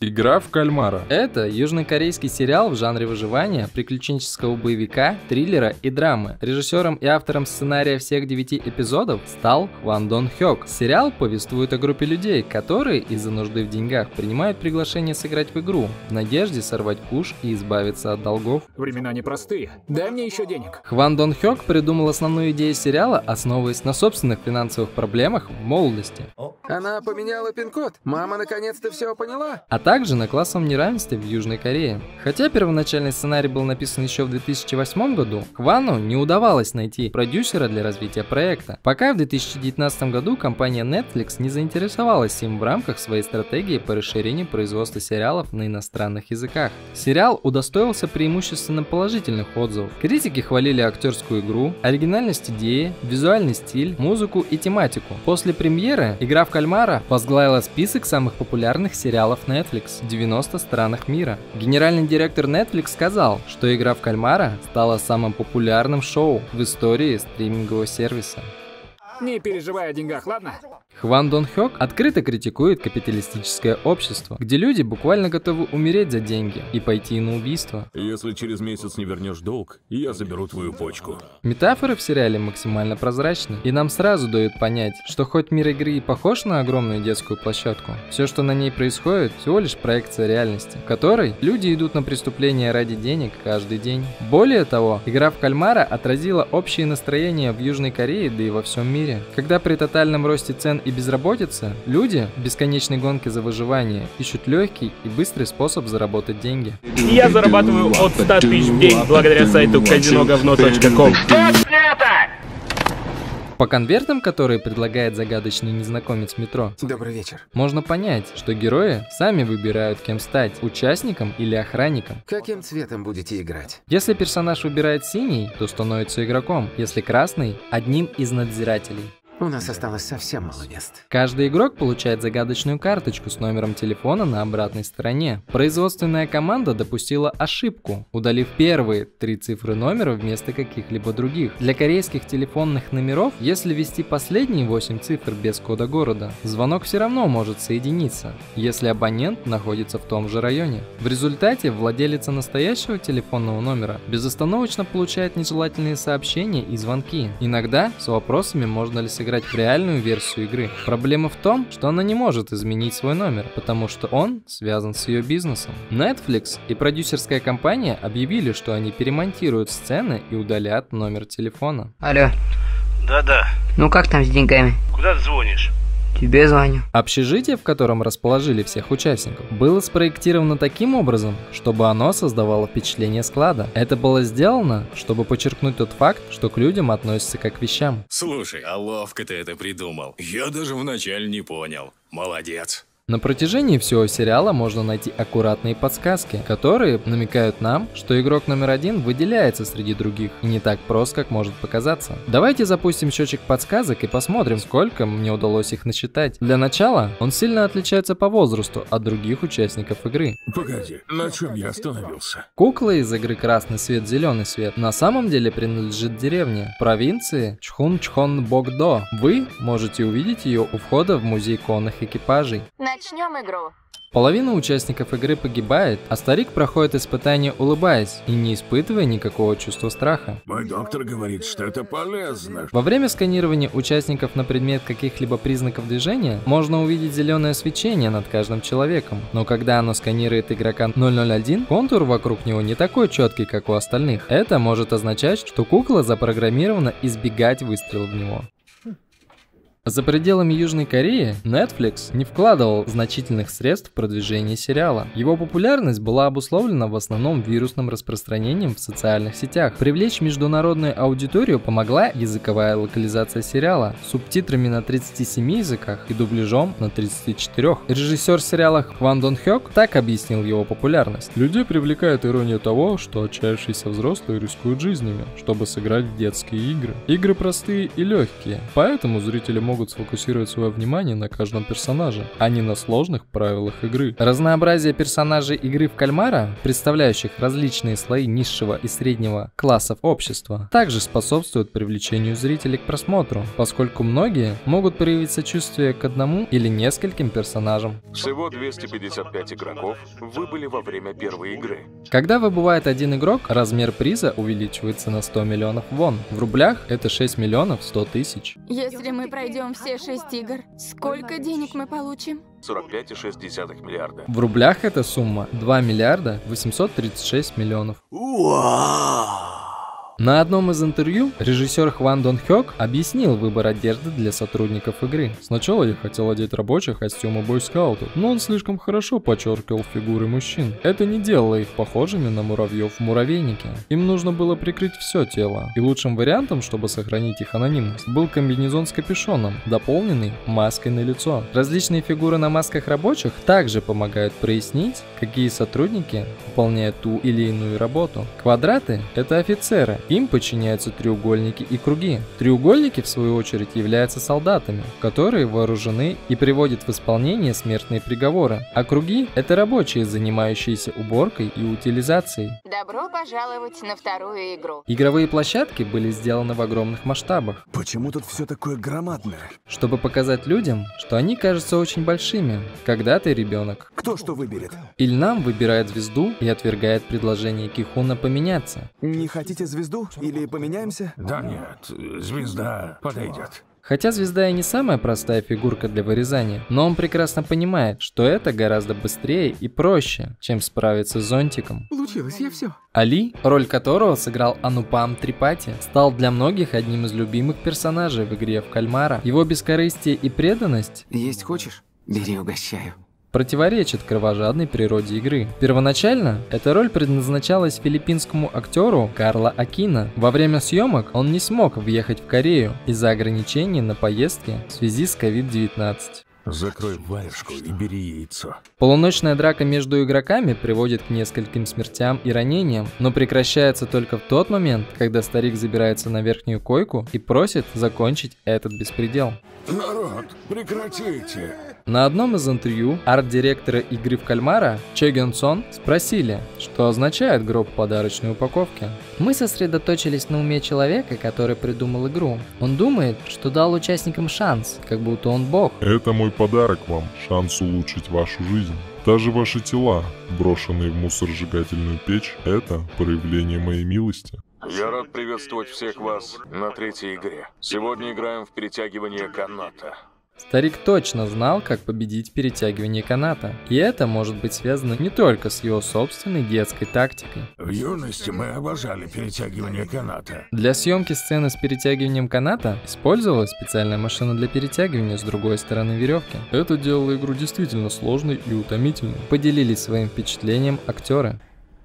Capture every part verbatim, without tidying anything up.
Игра в кальмара. Это южнокорейский сериал в жанре выживания, приключенческого боевика, триллера и драмы. Режиссером и автором сценария всех девяти эпизодов стал Хван Дон Хёк. Сериал повествует о группе людей, которые из-за нужды в деньгах принимают приглашение сыграть в игру в надежде сорвать куш и избавиться от долгов. Времена непростые. Дай мне еще денег. Хван Дон Хёк придумал основную идею сериала, основываясь на собственных финансовых проблемах в молодости. Она поменяла пин-код. Мама наконец-то все поняла. А также на классовом неравенстве в Южной Корее. Хотя первоначальный сценарий был написан еще в две тысячи восьмом году, Хвану не удавалось найти продюсера для развития проекта, пока в две тысячи девятнадцатом году компания Netflix не заинтересовалась им в рамках своей стратегии по расширению производства сериалов на иностранных языках. Сериал удостоился преимущественно положительных отзывов. Критики хвалили актерскую игру, оригинальность идеи, визуальный стиль, музыку и тематику. После премьеры «Игра в кальмара» возглавила список самых популярных сериалов Netflix в девяноста странах мира. Генеральный директор Netflix сказал, что «Игра в кальмара» стала самым популярным шоу в истории стримингового сервиса. Не переживай о деньгах, ладно? Хван Дон Хёк открыто критикует капиталистическое общество, где люди буквально готовы умереть за деньги и пойти на убийство. Если через месяц не вернешь долг, я заберу твою почку. Метафоры в сериале максимально прозрачны, и нам сразу дают понять, что хоть мир игры и похож на огромную детскую площадку, все, что на ней происходит, всего лишь проекция реальности, в которой люди идут на преступления ради денег каждый день. Более того, «Игра в кальмара» отразила общее настроение в Южной Корее, да и во всем мире. Когда при тотальном росте цен и безработице, люди в бесконечной гонке за выживание ищут легкий и быстрый способ заработать деньги. Я зарабатываю от ста тысяч в день благодаря сайту казино говно точка ком. По конвертам, которые предлагает загадочный незнакомец в метро, Добрый вечер. можно понять, что герои сами выбирают, кем стать – участником или охранником. Каким цветом будете играть? Если персонаж выбирает синий, то становится игроком, если красный – одним из надзирателей. У нас осталось совсем мало мест. Каждый игрок получает загадочную карточку с номером телефона на обратной стороне. Производственная команда допустила ошибку, удалив первые три цифры номера вместо каких-либо других. Для корейских телефонных номеров, если ввести последние восемь цифр без кода города, звонок все равно может соединиться, если абонент находится в том же районе. В результате владелец настоящего телефонного номера безостановочно получает нежелательные сообщения и звонки. Иногда с вопросами, можно ли сыграть играть в реальную версию игры. Проблема в том, что она не может изменить свой номер, потому что он связан с ее бизнесом. Netflix и продюсерская компания объявили, что они перемонтируют сцены и удалят номер телефона. Алло. Да-да. Ну как там с деньгами? Куда ты звонишь? Тебе звоню. Общежитие, в котором расположили всех участников, было спроектировано таким образом, чтобы оно создавало впечатление склада. Это было сделано, чтобы подчеркнуть тот факт, что к людям относятся как к вещам. Слушай, а ловко ты это придумал. Я даже вначале не понял. Молодец. На протяжении всего сериала можно найти аккуратные подсказки, которые намекают нам, что игрок номер один выделяется среди других и не так прост, как может показаться. Давайте запустим счетчик подсказок и посмотрим, сколько мне удалось их насчитать. Для начала, он сильно отличается по возрасту от других участников игры. Погоди, на чем я остановился? Кукла из игры «Красный свет, зеленый свет» на самом деле принадлежит деревне, провинции Чхунчхон-Богдо. Вы можете увидеть ее у входа в музей конных экипажей. Начнем игру. Половина участников игры погибает, а старик проходит испытание, улыбаясь и не испытывая никакого чувства страха. Мой доктор говорит, что это полезно. Во время сканирования участников на предмет каких-либо признаков движения можно увидеть зеленое свечение над каждым человеком, но когда оно сканирует игрока ноль ноль один, контур вокруг него не такой четкий, как у остальных. Это может означать, что кукла запрограммирована избегать выстрелов в него. За пределами Южной Кореи Netflix не вкладывал значительных средств в продвижение сериала. Его популярность была обусловлена в основном вирусным распространением в социальных сетях. Привлечь международную аудиторию помогла языковая локализация сериала с субтитрами на тридцати семи языках и дубляжом на тридцати четырёх. Режиссер сериала Хван Дон Хёк так объяснил его популярность. Людей привлекает ирония того, что отчаявшиеся взрослые рискуют жизнями, чтобы сыграть в детские игры. Игры простые и легкие, поэтому зрители могут могут сфокусировать свое внимание на каждом персонаже, а не на сложных правилах игры. Разнообразие персонажей игры в кальмара, представляющих различные слои низшего и среднего классов общества, также способствует привлечению зрителей к просмотру, поскольку многие могут проявить сочувствие к одному или нескольким персонажам. Всего двести пятьдесят пять игроков выбыли во время первой игры. Когда выбывает один игрок, размер приза увеличивается на сто миллионов вон. В рублях это шесть миллионов сто тысяч. Если мы пройдем все шесть игр, сколько денег мы получим? сорок пять целых шесть десятых миллиарда. В рублях эта сумма два миллиарда восемьсот тридцать шесть миллионов. На одном из интервью режиссер Хван Дон Хёк объяснил выбор одежды для сотрудников игры. Сначала я хотел одеть рабочие костюмы бойскаутов, но он слишком хорошо подчеркивал фигуры мужчин. Это не делало их похожими на муравьев в муравейнике. Им нужно было прикрыть все тело. И лучшим вариантом, чтобы сохранить их анонимность, был комбинезон с капюшоном, дополненный маской на лицо. Различные фигуры на масках рабочих также помогают прояснить, какие сотрудники выполняют ту или иную работу. Квадраты — это офицеры. Им подчиняются треугольники и круги. Треугольники, в свою очередь, являются солдатами, которые вооружены и приводят в исполнение смертные приговоры. А круги — это рабочие, занимающиеся уборкой и утилизацией. Добро пожаловать на вторую игру. Игровые площадки были сделаны в огромных масштабах. Почему тут все такое громадное? Чтобы показать людям, что они кажутся очень большими, когда ты ребенок. Кто что выберет? Ильнам выбирает звезду и отвергает предложение Ки-Хуна поменяться. Не хотите звезду? Или поменяемся? Да нет, звезда подойдет. Хотя звезда и не самая простая фигурка для вырезания, но он прекрасно понимает, что это гораздо быстрее и проще, чем справиться с зонтиком. Получилось, я все. Али, роль которого сыграл Анупам Трипати, стал для многих одним из любимых персонажей в игре в кальмара. Его бескорыстие и преданность... Есть хочешь? Бери, угощаю. Противоречит кровожадной природе игры. Первоначально эта роль предназначалась филиппинскому актеру Карло Акино. Во время съемок он не смог въехать в Корею из-за ограничений на поездки в связи с ковид девятнадцать. Закрой варежку и бери яйцо. Полуночная драка между игроками приводит к нескольким смертям и ранениям, но прекращается только в тот момент, когда старик забирается на верхнюю койку и просит закончить этот беспредел. Народ, прекратите! На одном из интервью арт-директора игры в кальмара Че Гён Сон спросили, что означает гроб подарочной упаковки. Мы сосредоточились на уме человека, который придумал игру. Он думает, что дал участникам шанс, как будто он бог. Это мой подарок вам, шанс улучшить вашу жизнь. Даже ваши тела, брошенные в мусоросжигательную печь, это проявление моей милости. Я рад приветствовать всех вас на третьей игре. Сегодня играем в перетягивание каната. Старик точно знал, как победить перетягивание каната. И это может быть связано не только с его собственной детской тактикой. В юности мы обожали перетягивание каната. Для съемки сцены с перетягиванием каната использовалась специальная машина для перетягивания с другой стороны веревки. Это делало игру действительно сложной и утомительной. Поделились своим впечатлением актеры.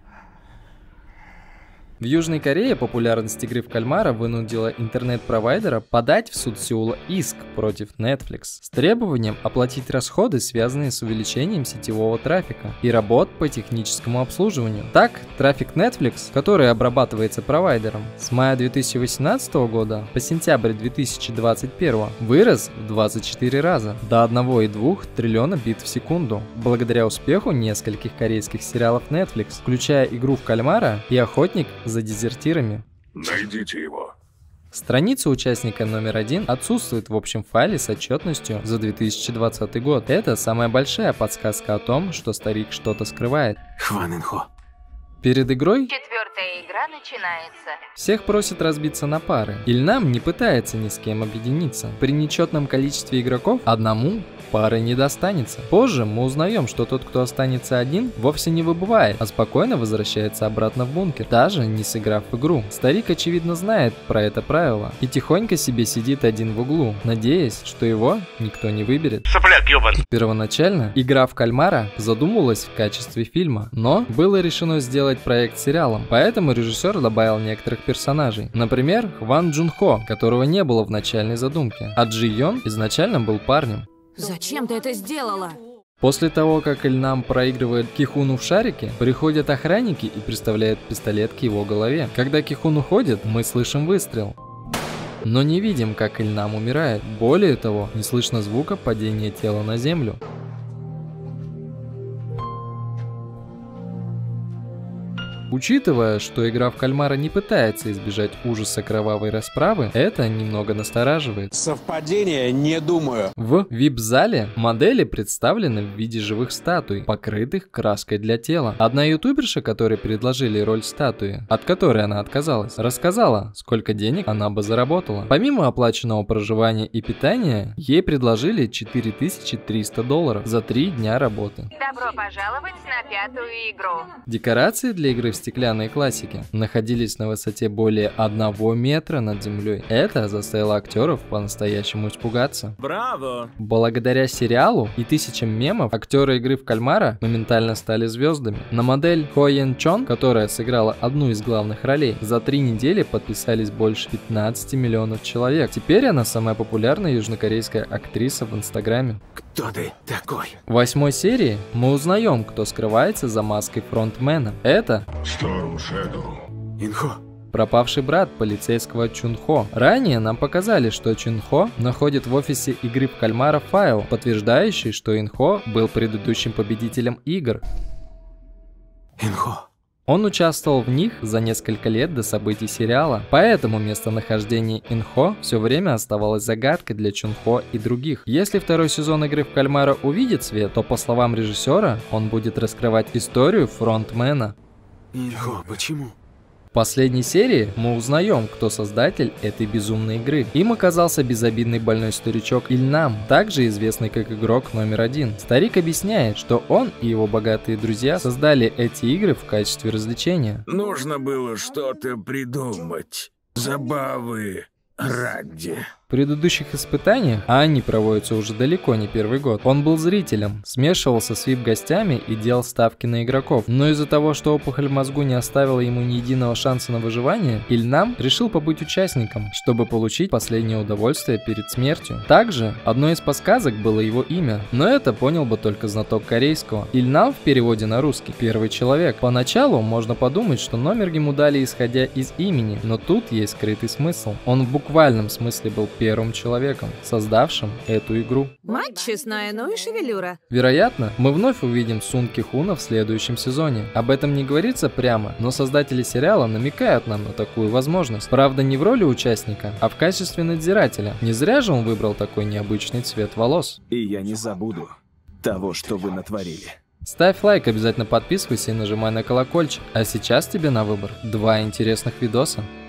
В Южной Корее популярность игры в кальмара вынудила интернет-провайдера подать в суд Сеула иск против Netflix с требованием оплатить расходы, связанные с увеличением сетевого трафика и работ по техническому обслуживанию. Так, трафик Netflix, который обрабатывается провайдером, с мая две тысячи восемнадцатого года по сентябрь две тысячи двадцать первого вырос в двадцать четыре раза до одного и двух триллиона бит в секунду, благодаря успеху нескольких корейских сериалов Netflix, включая игру в кальмара и Охотник за дезертирами. Найдите его. Страница участника номер один отсутствует в общем файле с отчетностью за две тысячи двадцатый год. Это самая большая подсказка о том, что старик что-то скрывает. Хван Инхо. Перед игрой Четвертая игра начинается. всех просят разбиться на пары. Ильнам не пытается ни с кем объединиться. При нечетном количестве игроков одному пары не достанется. Позже мы узнаем, что тот, кто останется один, вовсе не выбывает, а спокойно возвращается обратно в бункер, даже не сыграв в игру. Старик, очевидно, знает про это правило и тихонько себе сидит один в углу, надеясь, что его никто не выберет. Сопляк, ёбан. Первоначально игра в кальмара задумывалась в качестве фильма, но было решено сделать проект сериалом, поэтому режиссер добавил некоторых персонажей. Например, Хван Джун Хо, которого не было в начальной задумке, а Джи Йон изначально был парнем. Зачем ты это сделала? После того, как Ильнам проигрывает Ки-Хуну в шарике, приходят охранники и приставляют пистолет к его голове. Когда Ки-Хун уходит, мы слышим выстрел. но не видим, как Ильнам умирает. Более того, не слышно звука падения тела на землю. Учитывая, что игра в кальмара не пытается избежать ужаса кровавой расправы, это немного настораживает. Совпадение, не думаю. В вип-зале модели представлены в виде живых статуй, покрытых краской для тела. Одна ютуберша, которой предложили роль статуи, от которой она отказалась, рассказала, сколько денег она бы заработала. Помимо оплаченного проживания и питания, ей предложили четыре тысячи триста долларов за три дня работы. Добро пожаловать на пятую игру. Декорации для игры в стеклянные классики находились на высоте более одного метра над землей. Это заставило актеров по-настоящему испугаться. Браво! Благодаря сериалу и тысячам мемов, актеры игры в кальмара моментально стали звездами. На модель Хо Йен Чон, которая сыграла одну из главных ролей, за три недели подписались больше пятнадцати миллионов человек. Теперь она самая популярная южнокорейская актриса в Инстаграме. Кто ты такой? В восьмой серии мы узнаем, кто скрывается за маской фронтмена. Это Инхо. пропавший брат полицейского Чун Хо. Ранее нам показали, что Чун Хо находит в офисе игры в кальмара файл, подтверждающий, что Инхо был предыдущим победителем игр. Инхо. Он участвовал в них за несколько лет до событий сериала, поэтому местонахождение Инхо все время оставалось загадкой для Чун Хо и других. Если второй сезон игры в кальмара увидит свет, то, по словам режиссера, он будет раскрывать историю фронтмена. Инхо, почему? В последней серии мы узнаем, кто создатель этой безумной игры. Им оказался безобидный больной старичок Ильнам, также известный как игрок номер один. Старик объясняет, что он и его богатые друзья создали эти игры в качестве развлечения. Нужно было что-то придумать. Забавы ради. В предыдущих испытаниях, а они проводятся уже далеко не первый год, он был зрителем, смешивался с вип-гостями и делал ставки на игроков. Но из-за того, что опухоль в мозгу не оставила ему ни единого шанса на выживание, Ильнам решил побыть участником, чтобы получить последнее удовольствие перед смертью. Также одной из подсказок было его имя, но это понял бы только знаток корейского. Ильнам в переводе на русский «первый человек». Поначалу можно подумать, что номер ему дали исходя из имени, но тут есть скрытый смысл. Он в буквальном смысле был первым человеком, создавшим эту игру. Мать честная, ну и шевелюра. Вероятно, мы вновь увидим Сун Ки Хуна в следующем сезоне. Об этом не говорится прямо, но создатели сериала намекают нам на такую возможность. Правда, не в роли участника, а в качестве надзирателя. Не зря же он выбрал такой необычный цвет волос. И я не забуду того, что вы натворили. Ставь лайк, обязательно подписывайся и нажимай на колокольчик. А сейчас тебе на выбор два интересных видоса.